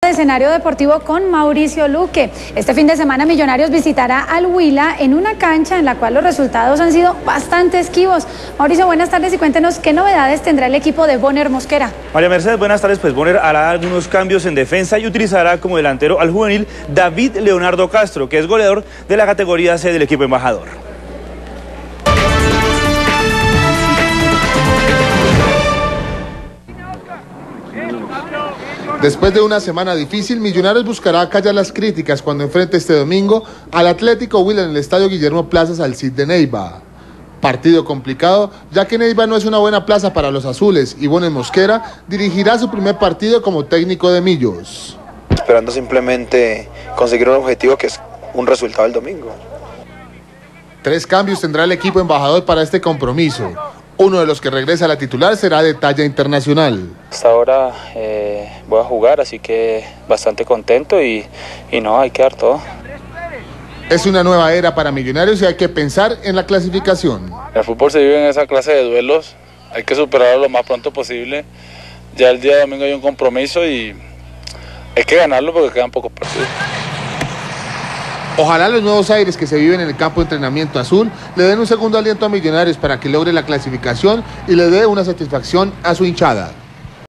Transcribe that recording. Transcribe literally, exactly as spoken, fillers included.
De escenario deportivo con Mauricio Luque. Este fin de semana Millonarios visitará al Huila en una cancha en la cual los resultados han sido bastante esquivos. Mauricio, buenas tardes y cuéntenos qué novedades tendrá el equipo de Bonner Mosquera. María Mercedes, buenas tardes. Pues Bonner hará algunos cambios en defensa y utilizará como delantero al juvenil David Leonardo Castro, que es goleador de la categoría C del equipo embajador. Después de una semana difícil, Millonarios buscará callar las críticas cuando enfrente este domingo al Atlético Huila en el estadio Guillermo Plazas al Cid de Neiva. Partido complicado, ya que Neiva no es una buena plaza para los azules y Bonner Mosquera dirigirá su primer partido como técnico de Millos. Esperando simplemente conseguir un objetivo que es un resultado el domingo. Tres cambios tendrá el equipo embajador para este compromiso. Uno de los que regresa a la titular será de talla internacional. Hasta ahora eh, voy a jugar, así que bastante contento y, y no, hay que dar todo. Es una nueva era para Millonarios y hay que pensar en la clasificación. El fútbol se vive en esa clase de duelos, hay que superarlo lo más pronto posible. Ya el día de domingo hay un compromiso y hay que ganarlo porque quedan pocos partidos. Ojalá los nuevos aires que se viven en el campo de entrenamiento azul le den un segundo aliento a Millonarios para que logre la clasificación y le dé una satisfacción a su hinchada.